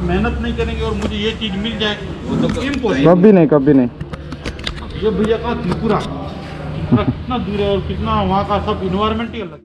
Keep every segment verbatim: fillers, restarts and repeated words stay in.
मेहनत नहीं करेंगे और मुझे ये चीज़ मिल जाए वो तो इम्पॉसिबल। कभी नहीं कभी नहीं। ये भैया का त्रिपुरा त्रिपुरा कितना दूर है और कितना वहाँ का सब इन्वायरमेंट ही अलग।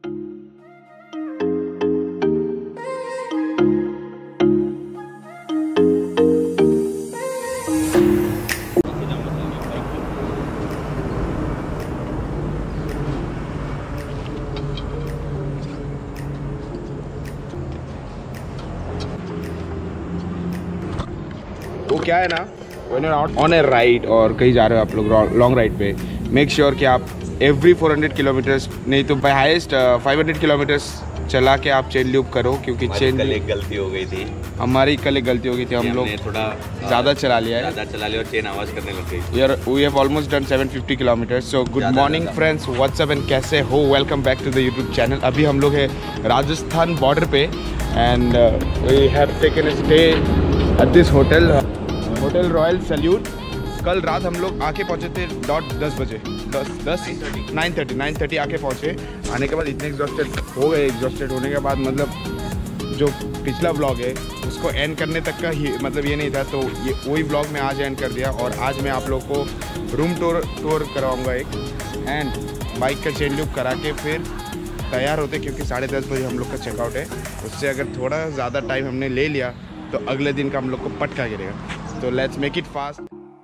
वो क्या है ना, when you're out on a ride और कहीं जा रहे हो आप लोग लॉन्ग राइड पे, मेक श्योर sure कि आप एवरी फोर हंड्रेड किलोमीटर्स नहीं तो by highest five hundred kilometres चला के आप चेन लूप करो, क्योंकि चेन कल एक गलती हो गई थी हमारी कल एक गलती हो गई थी, हम लोग थोड़ा ज़्यादा चला लिया है, ज़्यादा चला लिया और चेन आवाज़ करने लग गई। यार we have almost done seven fifty kilometres. So good morning friends, what's up and कैसे हो, welcome back to the YouTube channel. अभी हम लोग है राजस्थान बॉर्डर पे and we have taken a stay at this hotel hotel royal salute. कल रात हम लोग आके पहुँचे थे डॉट दस बजे दस दस नाइन थर्टी नाइन थर्टी आके पहुँचे। आने के बाद इतने एग्जॉस्टेड हो गए, एग्जॉस्टेड होने के बाद मतलब जो पिछला ब्लॉग है उसको एंड करने तक का ही मतलब ये नहीं था, तो ये वही ब्लॉग मैं आज एंड कर दिया। और आज मैं आप लोग को रूम टूर टूर करवाऊँगा एक, एंड बाइक का चेन लूप करा के फिर तैयार होते, क्योंकि साढ़े दस बजे हम लोग का चेकआउट है। उससे अगर थोड़ा ज़्यादा टाइम हमने ले लिया तो अगले दिन का हम लोग को पटका गिरेगा। तो let's make it fast.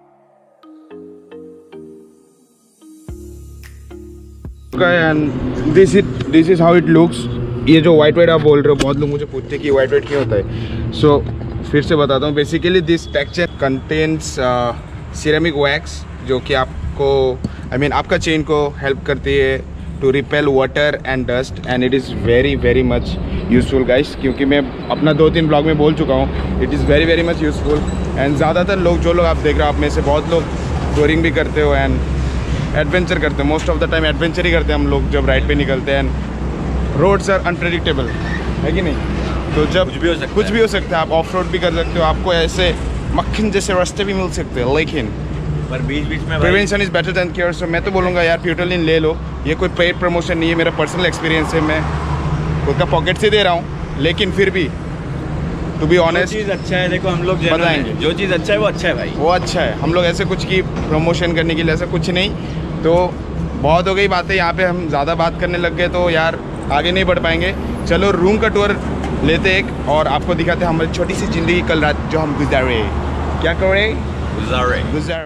And this it this is how it looks. ये जो वाइट वाइट आप बोल रहे हो, बहुत लोग मुझे पूछते हैं कि वाइट वाइट क्यों होता है। सो so, फिर से बताता हूँ। Basically this texture contains ceramic wax, जो कि आपको आई I मीन mean, आपका चेन को हेल्प करती है to repel water and dust, and it is very very much useful guys, क्योंकि मैं अपना दो तीन ब्लॉग में बोल चुका हूँ, it is very very much useful. And ज़्यादातर लोग जो लोग आप देख रहे हो, आप में से बहुत लोग टूरिंग भी करते हो एंड एडवेंचर करते हैं। Most of the time adventure ही करते हैं हम लोग जब राइड पे निकलते हैं। रोड्स आर अनप्रेडिक्टेबल, है कि नहीं? तो जब कुछ भी हो सकता कुछ है। भी हो सकता है। आप ऑफ रोड भी कर सकते हो, आपको ऐसे मक्खन जैसे रास्ते भी मिल सकते हैं, लेकिन पर बीच बीच में prevention is better than cure. So मैं तो बोलूँगा यार फ्यूटलिन ले लो। ये कोई पेड प्रमोशन नहीं है, मेरा पर्सनल एक्सपीरियंस है, मैं खुद का पॉकेट से दे रहा हूँ, लेकिन फिर भी टू बी ऑनेस्ट चीज़ अच्छा है। देखो हम लोग बताएंगे जो चीज़ अच्छा है वो अच्छा है भाई, वो अच्छा है। हम लोग ऐसे कुछ की प्रमोशन करने के लिए ऐसा कुछ नहीं। तो बहुत हो गई बातें यहाँ पे, हम ज़्यादा बात करने लग गए तो यार आगे नहीं बढ़ पाएंगे। चलो रूम का टूर लेते एक, और आपको दिखाते हैं हमारी छोटी सी ज़िंदगी कल रात जो हम गुजारे। क्या करें? गुजारे गुजारे।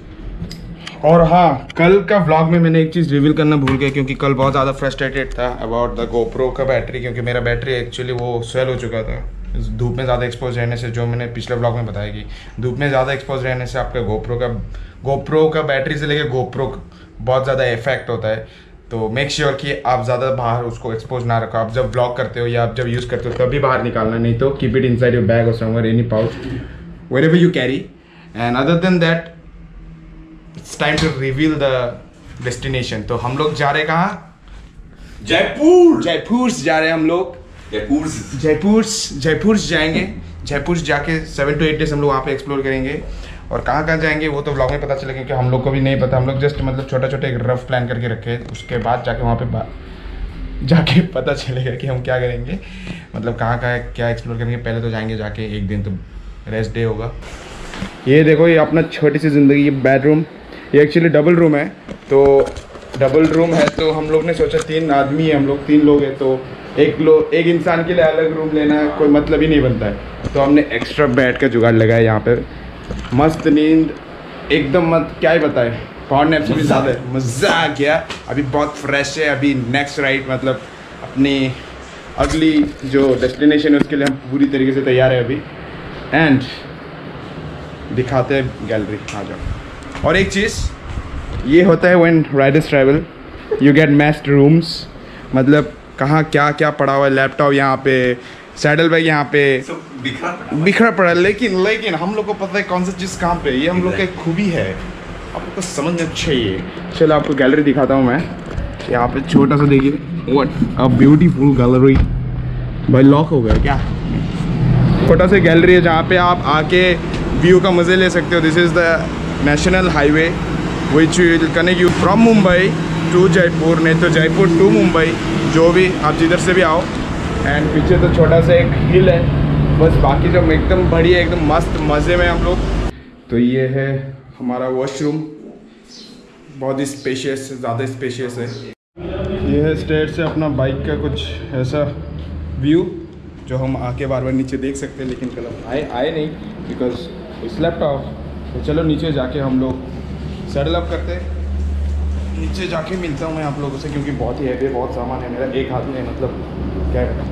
और हाँ, कल का व्लॉग में मैंने एक चीज़ रिवील करना भूल गया, क्योंकि कल बहुत ज़्यादा फ्रस्ट्रेटेड था अबाउट द गोप्रो का बैटरी, क्योंकि मेरा बैटरी एक्चुअली वो स्वेल हो चुका था धूप में ज़्यादा एक्सपोज रहने से। जो मैंने पिछले व्लॉग में बताया कि धूप में ज़्यादा एक्सपोज रहने से आपका गोप्रो का गोप्रो का बैटरी से लेकर गोप्रो बहुत ज़्यादा इफेक्ट होता है। तो मेक श्योर sure कि आप ज़्यादा बाहर उसको एक्सपोज ना रखो। आप जब व्लॉग करते हो या आप जब यूज़ करते हो तभी बाहर निकालना, नहीं तो keep it inside your bag और somewhere any pouch wherever you carry. And other than that it's time to reveal the destination. तो हम लोग जा रहे कहाँ? जयपुर। जयपुर जा रहे हैं हम लोग। जयपुर जयपुर जयपुर जाएंगे। जयपुर जाके सेवन टू एट डेज हम लोग वहाँ पे एक्सप्लोर करेंगे। और कहाँ कहाँ जाएंगे वो तो व्लॉग में पता चलेगा, क्योंकि हम लोग को भी नहीं पता। हम लोग जस्ट मतलब छोटा छोटा एक रफ प्लान करके रखे, उसके बाद जाके वहाँ पे जाके पता चलेगा कि हम क्या करेंगे, मतलब कहाँ कहाँ क्या एक्सप्लोर करेंगे। पहले तो जाएंगे, जाके एक दिन तो रेस्ट डे होगा। ये देखो, ये अपना छोटी सी ज़िंदगी, ये बेडरूम, ये एक्चुअली डबल रूम है। तो डबल रूम है तो हम लोग ने सोचा तीन आदमी है हम लोग, तीन लोग हैं, तो एक लोग एक इंसान के लिए अलग रूम लेना कोई मतलब ही नहीं बनता है। तो हमने एक्स्ट्रा बेड का जुगाड़ लगाया यहाँ पे। मस्त नींद एकदम, मत क्या ही बताए, पावर नैप से भी ज़्यादा मज़ा आ गया। अभी बहुत फ्रेश है। अभी नेक्स्ट राइड मतलब अपनी अगली जो डेस्टिनेशन है उसके लिए हम पूरी तरीके से तैयार है अभी। एंड दिखाते हैं गैलरी, आ जाओ। और एक चीज़ ये होता है when riders travel, you get messed rooms, मतलब कहाँ क्या क्या पड़ा हुआ है। लैपटॉप यहाँ पे, सैडल बैग यहाँ पे बिखरा पड़ा, लेकिन लेकिन हम लोग को पता है कौन सा चीज़ कहाँ पे। ये हम लोग का एक खूबी है, आप लोग को समझना चाहिए। चलो आपको गैलरी दिखाता हूँ मैं। यहाँ पे छोटा सा देखिए, व्हाट अ ब्यूटीफुल गैलरी। भाई लॉक हो गया क्या? छोटा सा गैलरी है जहाँ पे आप आके व्यू का मज़े ले सकते हो। This is the national highway which will connect you from Mumbai to Jaipur, नहीं तो जयपुर टू मुंबई, जो भी आप जिधर से भी आओ। एंड पीछे तो छोटा सा एक हिल है, बस बाकी जब एकदम बढ़िया एकदम मस्त मज़े में हम लोग। तो ये है हमारा वॉशरूम, बहुत ही स्पेशियस, ज़्यादा स्पेशियस है। ये है स्टेयर से अपना बाइक का कुछ ऐसा व्यू जो हम आके बार बार नीचे देख सकते हैं, लेकिन कल आए आए नहीं बिकॉज इट्स स्लेप्ट ऑफ। तो चलो नीचे जाके हम लोग सेटल अप करते हैं। नीचे जाके मिलता हूँ मैं आप लोगों से, क्योंकि बहुत ही हैवी बहुत सामान है मेरा, एक हाथ में मतलब क्या है।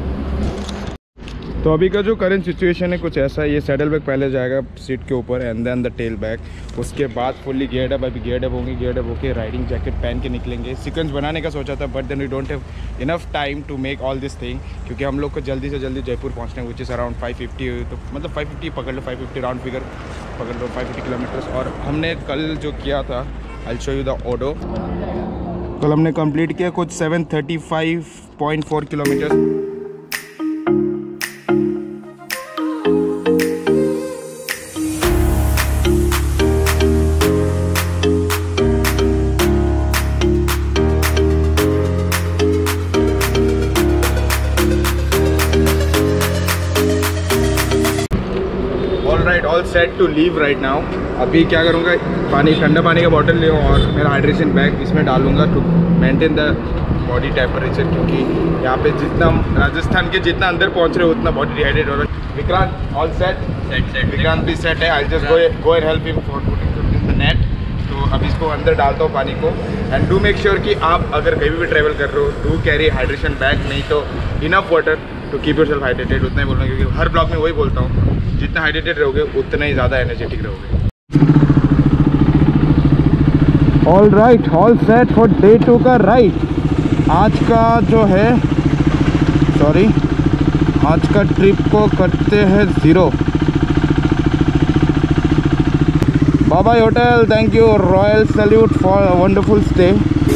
तो अभी का जो करंट सिचुएशन है कुछ ऐसा है। ये सैडल बैग पहले जाएगा सीट के ऊपर and then the tail bag, उसके बाद फुल्ली गियर्ड अप। अभी गियर्ड अप होंगे, गियर्ड अप होके राइडिंग जैकेट पहन के निकलेंगे। सीक्वेंस बनाने का सोचा था but then we don't have enough time to make all this thing, क्योंकि हम लोग को जल्दी से जल्दी जयपुर पहुंचना है, which is around five fifty. तो मतलब फाइव फिफ्टी पकड़ लो, फाइव फिफ्टी राउंड फिगर पकड़ लो, फाइव फिफ्टी किलोमीटर्स। और हमने कल जो किया था, I show you the odo, कल हमने कंप्लीट किया कुछ seven thirty five point four kilometre. All set to leave right now. अभी क्या करूँगा, पानी, ठंडा पानी का बॉटल ले और मेरा हाइड्रेशन बैग इसमें डालूंगा to maintain the body temperature, क्योंकि यहाँ पे जितना राजस्थान के जितना अंदर पहुँच रहे हो उतना बॉडी डिहाइड्रेट हो रहा है। Vikrant all set? Set set Vikrant भी सेट है। I just go go and help him for putting in the net. तो अब इसको अंदर डालता हूँ पानी को। एंड डू मेक श्योर कि आप अगर कहीं भी ट्रैवल कर रहे हो डू कैरी हाइड्रेशन बैग, नहीं तो enough water to keep yourself hydrated. उतना ही बोलना, क्योंकि हर ब्लॉग में वही बोलता हूँ, जितना हाइड्रेटेड रहोगे उतना ही ज़्यादा एनर्जेटिक रहोगे। All right, all set for day two का राइड। आज का जो है सॉरी आज का ट्रिप को करते हैं zero. Bye bye hotel, thank you, royal salute for a wonderful stay.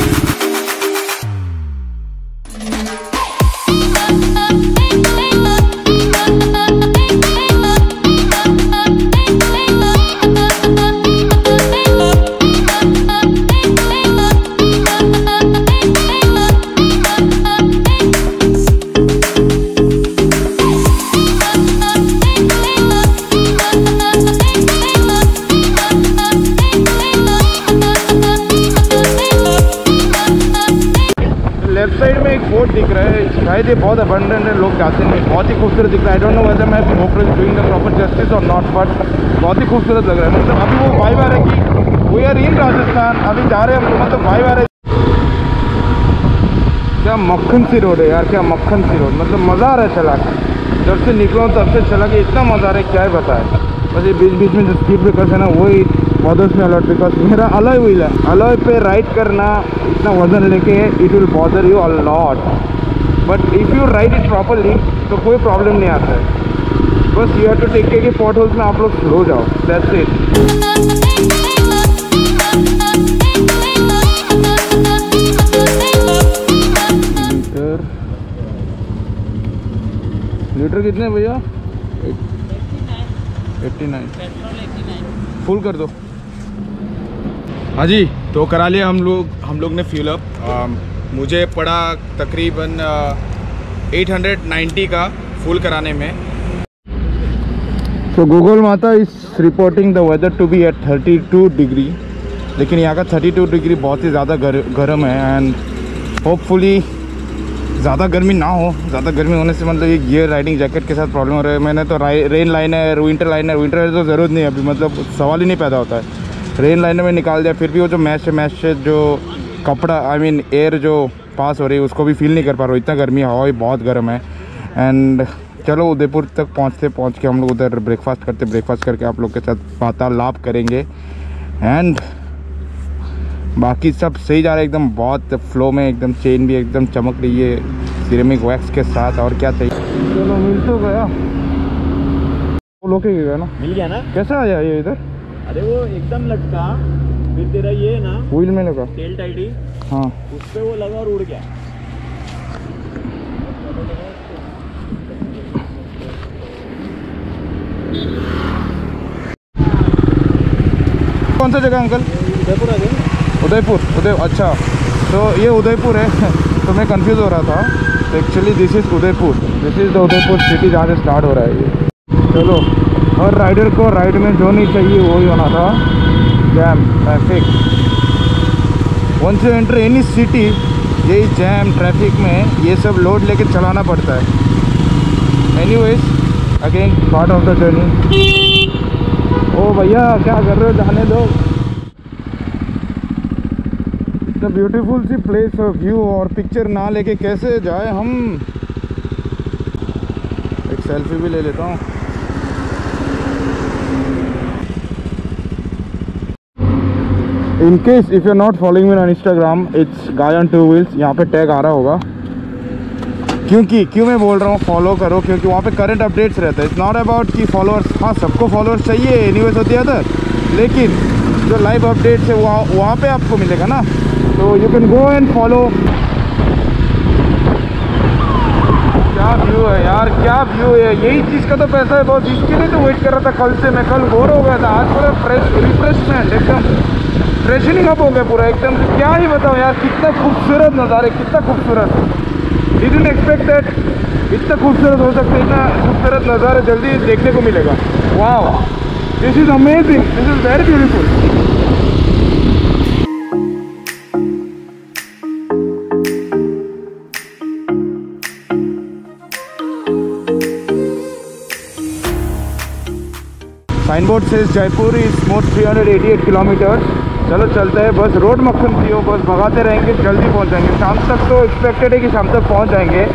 Left side में एक बोर्ड दिख रहा है, शायद ये बहुत अबंडेंट है, लोग जाते हैं, बहुत ही खूबसूरत दिख रहा है। आई डोंट नो वेदर मैं डूइंग द प्रॉपर जस्टिस और नॉट, बट बहुत ही खूबसूरत लग रहा है। मतलब अभी वो वाइब आ रहा है कि वी आर इन राजस्थान, अभी जा रहे हैं हम, मतलब वाइब आ रहा है। क्या मक्खन सी रोड है यार, क्या मक्खन सी रोड, मतलब मज़ा आ रहा है चला के। जब से निकला तब से चला के इतना मज़ा आ रहा है, क्या है बताए। बस ये बीच बीच में जो स्पीड ब्रेकर्स है ना, वही बॉदर्स में अलॉट, बिकॉज मेरा अलॉय व्हील है। अलॉय पे राइड करना, इतना वजन लेके, it will bother you a lot, but if you ride it properly तो कोई प्रॉब्लम नहीं आता है। बस you have to take care कि पॉट होल्स में आप लोग स्लो जाओ, दैट्स इट। लीटर लीटर कितने भैया? Eighty nine. फुल कर दो। हाँ जी, तो करा लिया हम लोग हम लोग ने फ्यूल अप। मुझे पड़ा तकरीबन एट हंड्रेड नाइन्टी का फुल कराने में। तो गूगल माता is reporting the weather to be at thirty two degree, लेकिन यहाँ का थर्टी टू डिग्री बहुत ही ज़्यादा गर्म है। एंड होपफुली ज़्यादा गर्मी ना हो। ज़्यादा गर्मी होने से मतलब ये गियर राइडिंग जैकेट के साथ प्रॉब्लम हो रहा है। मैंने तो rain liner, winter liner, winter तो ज़रूरत नहीं है अभी, मतलब सवाल ही नहीं पैदा होता है। रेन लाइनर में निकाल दिया, फिर भी वो जो मैश मैश से जो कपड़ा, आई मीन एयर जो पास हो रही है उसको भी फील नहीं कर पा रहा हूँ, इतना गर्मी, हवा भी बहुत गर्म है। एंड चलो उदयपुर तक पहुँचते पहुँच के हम लोग उधर ब्रेकफास्ट करते, ब्रेकफास्ट करके आप लोग के साथ वार्तालाप करेंगे। एंड बाकी सब सही जा रहा है एकदम, बहुत फ्लो में, एकदम चेन भी एकदम चमक रही है सिरेमिक वैक्स के साथ। और क्या चाहिए, चलो मिल तो गया, वो लोके गया ना, मिल गया ना। कैसा आया ये इधर? अरे वो एकदम लटका, फिर तेरा ये ना व्हील में लगा, टेल टाइटी, हाँ उस पे वो लगा और उड़ गया। कौन सा जगह अंकल? उदयपुर आ गए। उदयपुर, उदय अच्छा, तो ये उदयपुर है। तो मैं कंफ्यूज हो रहा था, actually this is Udaipur, this is the Udaipur city जहाँ से स्टार्ट हो रहा है ये। चलो, हर राइडर को राइड में जो नहीं चाहिए वो ही होना था, jam traffic. Once you enter any city, यही जैम ट्रैफिक में ये सब लोड लेके चलाना पड़ता है। Anyways, again part of the journey. ओ भैया क्या कर रहे हो, जाने दो। इतना ब्यूटीफुल सी प्लेस और व्यू, और पिक्चर ना लेके कैसे जाए हम। एक सेल्फी भी ले लेता हूँ। In case if you not following me on Instagram, it's guy on two wheels. यहाँ पे टैग आ रहा होगा। क्योंकि क्यों मैं बोल रहा हूँ फॉलो करो, क्योंकि वहाँ पे करंट अपडेट्स रहता है। इट्स नॉट अबाउट कि फॉलोअर्स, हाँ सबको फॉलोअर्स चाहिए एनीवेज होती है अदर, लेकिन जो लाइव अपडेट्स है वहाँ वहाँ पे आपको मिलेगा ना, तो you can go and follow. क्या व्यू है यार, क्या व्यू है। यही चीज़ का तो पैसा है बहुत, इसके लिए तो वेट कर रहा था कल से मैं। कल बोर हो गया था, आज पूरा फ्रेश रिफ्रेशमेंट, एकदम फ्रेशनिंग अप हो गया पूरा एकदम। क्या ही बताओ यार, कितना खूबसूरत नज़ारे, कितना खूबसूरत। डिडंट एक्सपेक्ट दैट इतना खूबसूरत हो सकता है, इतना खूबसूरत नज़ारा जल्दी देखने को मिलेगा। Wow, this is amazing, this is very beautiful. Sign board से Jaipur is more three hundred eighty eight kilometre. चलो चलते हैं, बस रोड मक्खन पियो, बस भगाते रहेंगे, जल्दी पहुंच जाएंगे। शाम तक तो एक्सपेक्टेड है कि शाम तक पहुंच जाएंगे।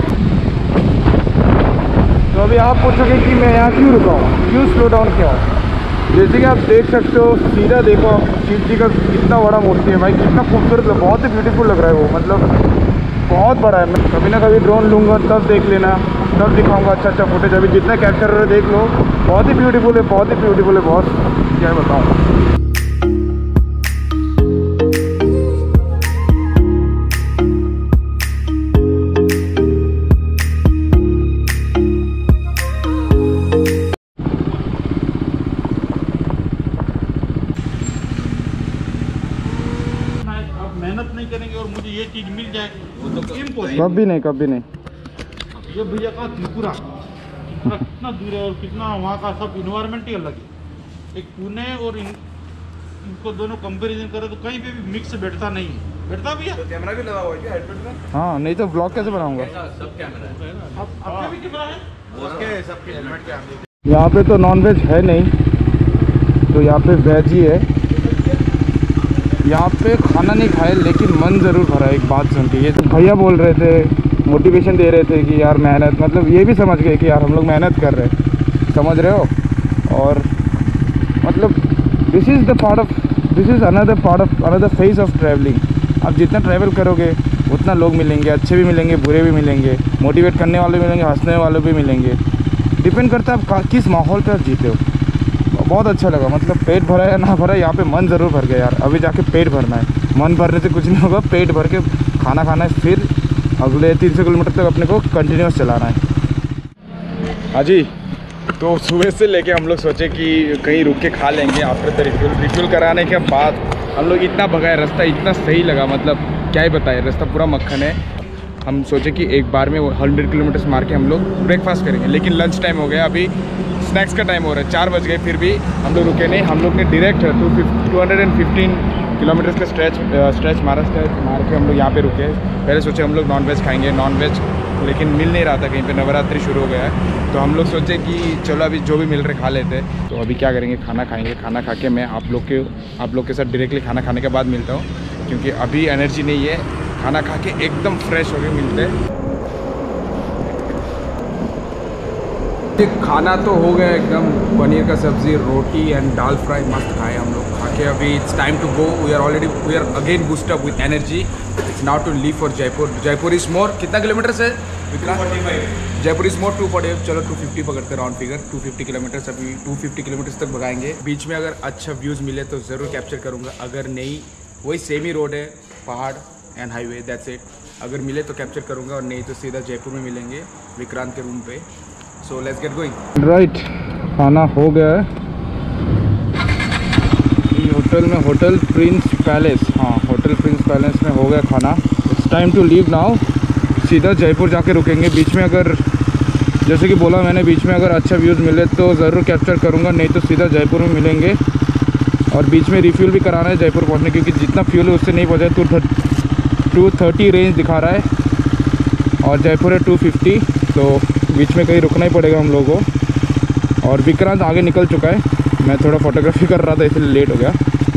तो अभी आप पूछोगे कि मैं यहाँ क्यों रुका हूँ, क्यों स्लो डाउन किया हूँ। जैसे कि आप देख सकते हो, सीधा देखो शिव जी का कितना बड़ा मूर्ति है भाई, कितना खूबसूरत, बहुत ही ब्यूटीफुल लग रहा है वो, मतलब बहुत बड़ा है। मैं कभी ना कभी ड्रोन लूँगा तब देख लेना, तब दिखाऊंगा अच्छा अच्छा फुटेज। अभी जितना कैप्चर कर रहे हो देख लो, बहुत ही ब्यूटीफुल है, बहुत ही ब्यूटीफुल है, बहुत क्या बताऊँ। मेहनत नहीं करेंगे और मुझे ये चीज मिल जाए वो तो इम्पॉसिबल। कभी नहीं, कभी नहीं। ये भैया का त्रिपुरा, त्रिपुरा कितना दूर है और कितना वहाँ का सब इन्वायरमेंट ही अलग है। एक पुणे और इन, इनको दोनों कंपैरिजन करें तो कहीं पे भी मिक्स बैठता नहीं है। बैठता भैया तो कैमरा भी लगा हुआ है क्या हेडसेट में? हाँ, नहीं तो ब्लॉग कैसे बनाऊंगा। सब कैमरा है, आपका भी कैमरा है, उसके सबके हेलमेट के आगे। यहाँ पे तो नॉन वेज है नहीं, तो यहाँ पे वेज ही है। यहाँ पे खाना नहीं खाए लेकिन मन ज़रूर भरा एक बात सुन के। ये तो भैया बोल रहे थे, मोटिवेशन दे रहे थे कि यार मेहनत, मतलब ये भी समझ गए कि यार हम लोग मेहनत कर रहे हैं, समझ रहे हो। और मतलब this is the part of, this is another part of, another phase of travelling. आप जितना ट्रैवल करोगे उतना लोग मिलेंगे, अच्छे भी मिलेंगे, बुरे भी मिलेंगे, मोटिवेट करने वाले भी मिलेंगे, हंसने वाले भी मिलेंगे। डिपेंड करता है आप किस माहौल पर आप जीते हो। बहुत अच्छा लगा, मतलब पेट भरा है ना भरा, यहाँ पे मन ज़रूर भर गया यार। अभी जाके पेट भरना है, मन भरने से कुछ नहीं होगा, पेट भर के खाना खाना है, फिर अगले तीन सौ किलोमीटर तक अपने को कंटिन्यूस चलाना है। हाँ जी, तो सुबह से लेके हम लोग सोचे कि कहीं रुक के खा लेंगे। आफ्टर द रिफ्यूल रिफ्यूल कराने के बाद हम लोग इतना भगाए, रास्ता इतना सही लगा, मतलब क्या ही बताए, रास्ता पूरा मक्खन है। हम सोचे कि एक बार में हंड्रेड किलोमीटर्स मार के हम लोग ब्रेकफास्ट करेंगे, लेकिन लंच टाइम हो गया, अभी स्नैक्स का टाइम हो रहा है, चार बज गए, फिर भी हम लोग रुके नहीं। हम लोग ने direct to two hundred and fifteen kilometres का स्ट्रेच स्ट्रेच मारा, स्ट्रेच मार के हम लोग यहाँ पे रुके। पहले सोचे हम लोग नॉन वेज खाएंगे, नॉन वेज लेकिन मिल नहीं रहा था कहीं पे, नवरात्रि शुरू हो गया है, तो हम लोग सोचे कि चलो अभी जो भी मिल रहे खा लेते हैं। तो अभी क्या करेंगे, खाना खाएंगे। खाना खा के मैं आप लोग के आप लोग के साथ डायरेक्टली खाना खाने के बाद मिलता हूँ, क्योंकि अभी एनर्जी नहीं है। खाना खा के एकदम फ्रेश होके मिलते हैं। खाना तो हो गया एकदम, पनीर का सब्जी, रोटी एंड दाल फ्राई मस्त खाए हम लोग। खा के अभी it's time to go, we are already we are again boost up with energy. It's now to leave for Jaipur. Jaipur is more, कितना किलोमीटर है Vikrant? Jaipur is more two forty. चलो टू फिफ्टी पकड़ते round figure, two fifty kilometres अभी two fifty kilometres तक भगाएंगे। बीच में अगर अच्छा व्यूज़ मिले तो ज़रूर कैप्चर करूँगा, अगर नहीं वही सेम ही रोड है, पहाड़ एंड हाईवे, दैट्स इट। अगर मिले तो कैप्चर करूँगा और नहीं तो सीधा जयपुर में मिलेंगे विक्रांत के रूम पे। So let's get going. Right, खाना हो गया है होटल में, होटल प्रिंस पैलेस, हाँ होटल प्रिंस पैलेस में हो गया खाना। It's time to leave now. सीधा जयपुर जाके रुकेंगे। बीच में अगर जैसे कि बोला मैंने, बीच में अगर अच्छा व्यूज़ मिले तो ज़रूर कैप्चर करूँगा, नहीं तो सीधा जयपुर में मिलेंगे। और बीच में रिफ्यूल भी कराना है जयपुर पहुँचने, क्योंकि जितना फ्यूल है उससे नहीं पहुँचा। टू टू थर्टी रेंज दिखा रहा है और जयपुर है टू फिफ्टी, तो बीच में कहीं रुकना ही पड़ेगा हम लोगों को। और विक्रांत आगे निकल चुका है, मैं थोड़ा फोटोग्राफी कर रहा था इसलिए लेट हो गया।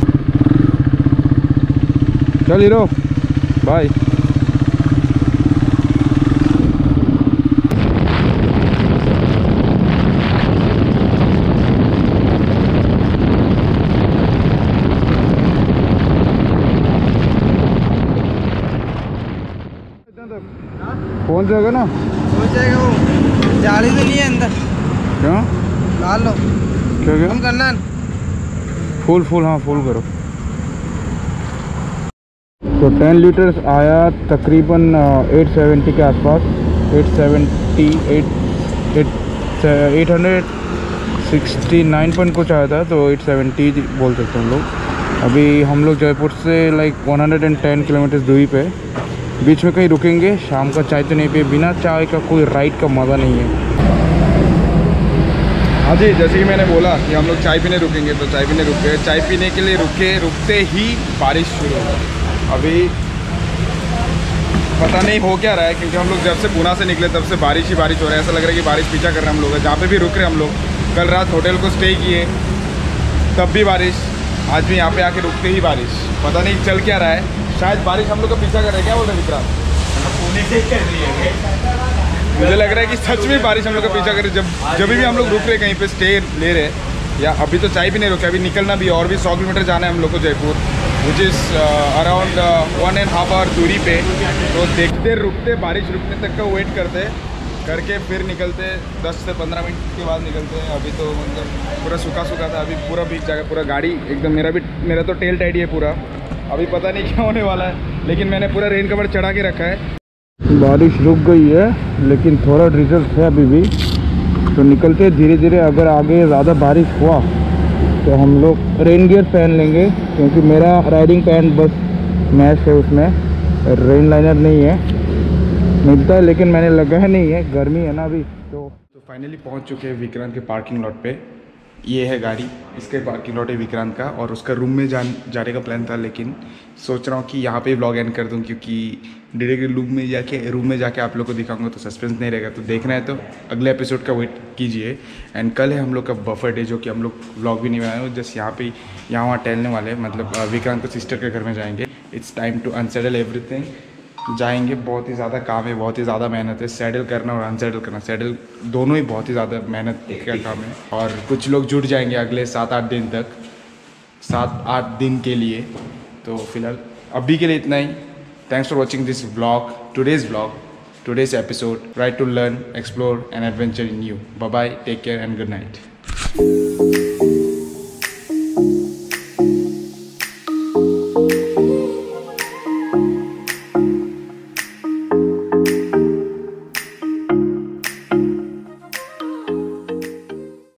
चल हीरो बाय। पहुंच जाएगा ना? हो जाएगा। वो जाली तो नहीं है अंदर। क्यों? डाल लो। क्या क्या? हम करना फुल फुल हाँ फुल करो। तो टेन लीटर्स आया तकरीबन एट सेवेंटी के आसपास, eight seventy eight eight eight hundred sixty nine point कुछ आया था, तो एट सेवेंटी बोल सकते हैं हम लोग। अभी हम लोग जयपुर से like one hundred ten kilometre दूरी पे, बीच में कहीं रुकेंगे। शाम का चाय तो नहीं पिए, बिना चाय का कोई राइड का मज़ा नहीं है। हाँ जी, जैसे कि मैंने बोला कि हम लोग चाय पीने रुकेंगे, तो चाय पीने रुक गए। चाय पीने के लिए रुके, रुकते ही बारिश शुरू हो गई। अभी पता नहीं हो क्या रहा है, क्योंकि हम लोग जब से पूना से निकले तब से बारिश ही बारिश हो रहा है। ऐसा लग रहा है कि बारिश पीछा कर रहे हैं हम लोग। जहाँ पे भी रुक रहे हम लोग, कल रात होटल को स्टे किए तब भी बारिश, आज भी यहाँ पे आके रुकते ही बारिश। पता नहीं चल क्या रहा है, शायद बारिश हम लोग का पीछा कर रहा है। क्या बोल रहे हैं विक्रांत? पुणे से कर रही है। मुझे लग रहा है कि सच में बारिश हम लोग का पीछा कर रही है। जब जब भी हम लोग रुक रहे कहीं पे स्टे ले रहे, या अभी तो चाय भी नहीं रुके, अभी निकलना भी, और भी सौ किलोमीटर जाना है हम लोग को Jaipur, which is around one and half hour दूरी पे। तो देखते रुकते बारिश रुकने तक का वेट करते करके फिर निकलते, दस से पंद्रह मिनट के बाद निकलते हैं। अभी तो मतलब पूरा सूखा सूखा था, अभी पूरा भीग जाएगा पूरा गाड़ी एकदम। मेरा भी मेरा तो टेल टाइट ही है पूरा, अभी पता नहीं क्या होने वाला है, लेकिन मैंने पूरा रेन कवर चढ़ा के रखा है। बारिश रुक गई है लेकिन थोड़ा ड्रिजल है अभी भी, तो निकलते धीरे धीरे। अगर आगे ज़्यादा बारिश हुआ तो हम लोग रेन गियर पहन लेंगे, क्योंकि मेरा राइडिंग पैंट बस मैच है, उसमें रेन लाइनर नहीं है। मिलता है लेकिन मैंने लगाया नहीं है, गर्मी है ना अभी। तो तो फाइनली पहुंच चुके हैं विक्रांत के पार्किंग लॉट पे। ये है गाड़ी, इसके पार्किंग लॉट है विक्रांत का, और उसका रूम में जान जाने का प्लान था, लेकिन सोच रहा हूँ कि यहाँ पे व्लॉग एंड कर दूँ, क्योंकि डायरेक्ट रूम में जाके रूम में जाके आप लोग को दिखाऊंगा तो सस्पेंस नहीं रहेगा। तो देखना है तो अगले एपिसोड का वेट कीजिए। एंड कल है हम लोग का बफर डे, जो कि हम लोग व्लॉग भी नहीं बनाए, जस्ट यहाँ पे यहाँ वहाँ टहलने वाले हैं। मतलब विक्रांत को सिस्टर के घर में जाएंगे। It's time to unsettle everything. जाएंगे, बहुत ही ज़्यादा काम है, बहुत ही ज़्यादा मेहनत है। सैडल करना और अनसैडल करना, सैडल दोनों ही बहुत ही ज़्यादा मेहनत का काम है। और कुछ लोग जुट जाएंगे अगले सात आठ दिन तक, सात आठ दिन के लिए। तो फिलहाल अभी के लिए इतना ही। Thanks for watching this vlog, today's vlog, today's episode. Try to learn, explore and adventure in you. Bye bye, take care and good night.